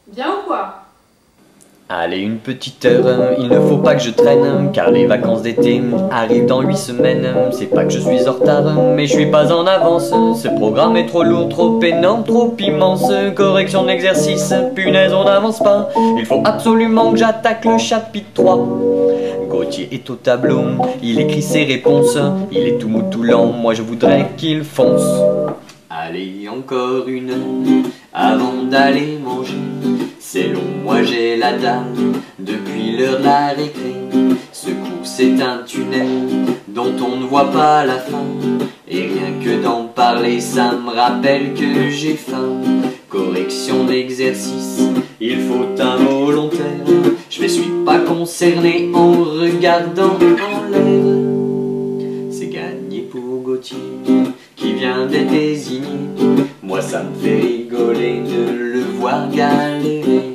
Bien ou quoi? Allez, une petite heure, il ne faut pas que je traîne, car les vacances d'été arrivent dans 8 semaines. C'est pas que je suis en retard, mais je suis pas en avance. Ce programme est trop lourd, trop énorme, trop immense. Correction de l'exercice, punaise, on n'avance pas. Il faut absolument que j'attaque le chapitre 3. Gauthier est au tableau, il écrit ses réponses. Il est tout mou tout lent, moi je voudrais qu'il fonce. Allez, encore une heure avant d'aller manger. C'est long, moi j'ai la dalle depuis l'heure de la récré. Ce cours c'est un tunnel dont on ne voit pas la fin. Et rien que d'en parler ça me rappelle que j'ai faim. Correction d'exercice, il faut un volontaire. Je me suis pas concerné en regardant en l'air. C'est gagné pour Gauthier qui vient d'être désigné. Moi ça me fait rigoler de le voir galérer.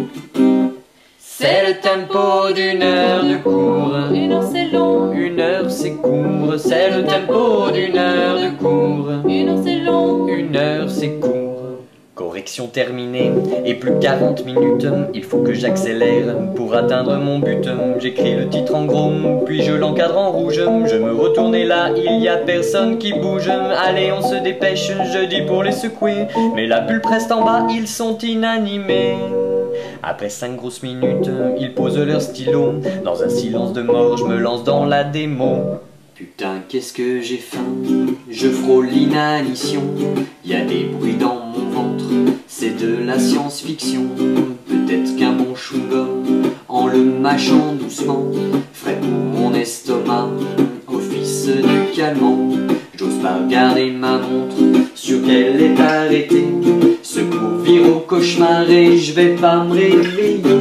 C'est le tempo d'une heure de cours. Une heure c'est long, Une heure c'est court. C'est le tempo d'une heure de cours. une heure c'est long. Une heure c'est court. Correction terminée et plus que 40 minutes. Il faut que j'accélère pour atteindre mon but. J'écris le titre en gros, puis je l'encadre en rouge. Je me retourne et là, il y a personne qui bouge. Allez, on se dépêche, je dis pour les secouer. Mais la bulle reste en bas, ils sont inanimés. Après 5 grosses minutes, ils posent leur stylo. Dans un silence de mort, je me lance dans la démo. Putain, qu'est-ce que j'ai faim, je frôle l'inanition. Y a des bruits dans mon ventre, c'est de la science-fiction. Peut-être qu'un bon chewing-gum, en le mâchant doucement, ferait pour mon estomac office de calmant. J'ose pas regarder ma montre, sur qu'elle est arrêtée. Ce cours vire au cauchemar et je vais pas me réveiller.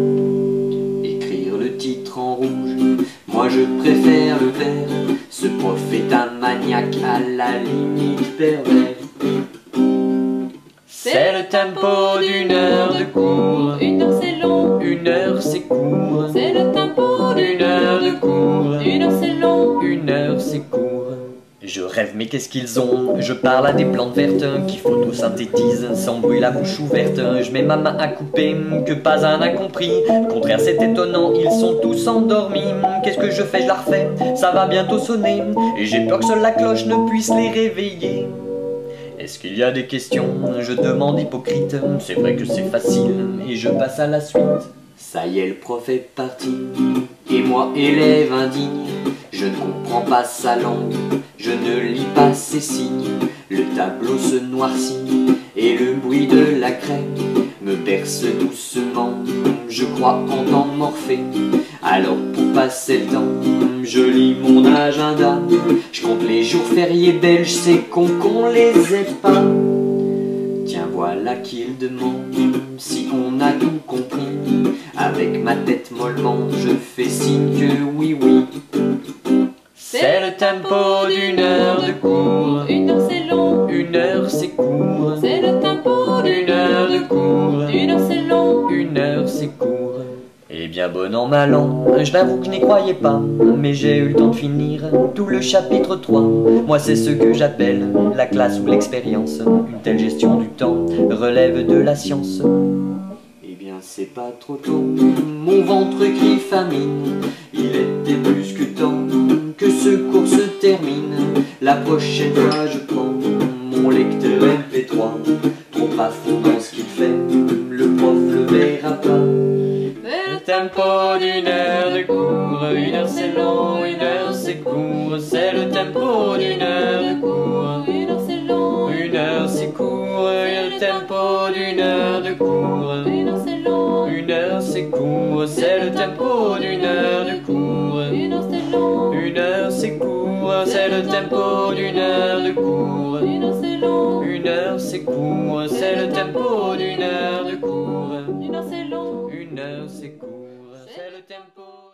Écrire le titre en rouge, moi je préfère le vert. Ce prof est un maniaque à la limite pervers. C'est le tempo d'une heure de cours. Une heure c'est long, Une heure c'est court. c'est le tempo Une heure de cours. Une heure c'est long, Une heure c'est court. Je rêve mais qu'est-ce qu'ils ont? Je parle à des plantes vertes qui photosynthétisent sans bruit la bouche ouverte. Je mets ma main à couper que pas un n'a compris. Au contraire c'est étonnant, ils sont tous endormis. Qu'est-ce que je fais? Je la refais, ça va bientôt sonner. Et j'ai peur que seule la cloche ne puisse les réveiller. Est-ce qu'il y a des questions? Je demande hypocrite. C'est vrai que c'est facile et je passe à la suite. Ça y est, le prof est parti. Et moi, élève indigne, je ne comprends pas sa langue. Je ne lis pas ses signes. Le tableau se noircit et le bruit de la craie me berce doucement. Je crois entendre Morphée. Alors pour passer le temps, je lis mon agenda. Je compte les jours fériés belges, c'est con qu'on les ait pas. Tiens, voilà qu'il demande si on a tout compris. Avec ma tête mollement, je fais signe que oui, oui. C'est le tempo d'une heure de cours. une heure c'est long, Une heure c'est court. c'est le tempo Une heure de cours. Une heure c'est long, Une heure c'est court. Eh bien bon an mal an, je l'avoue que je n'y croyais pas. Mais j'ai eu le temps de finir tout le chapitre 3. Moi c'est ce que j'appelle la classe ou l'expérience. Une telle gestion du temps relève de la science. Eh bien c'est pas trop tôt, mon ventre crie famine. Il était plus que temps que ce cours se termine. La prochaine fois je prends mon lecteur MP3. Trop à fond dans ce qu'il fait, le prof le verra pas. Le tempo d'une heure de cours. Une heure c'est long, une heure c'est court. C'est le tempo d'une heure de cours. une heure c'est long, Une heure c'est court. Le tempo d'une heure de cours. une heure c'est long, Une heure c'est court. C'est le tempo d'une heure de cours. une heure c'est long, Une heure c'est court. C'est le tempo d'une heure de cours. une heure c'est long, Une heure c'est court. C'est le tempo d'une heure de cours. une heure c'est long. Une heure c'est court. C'est le tempo.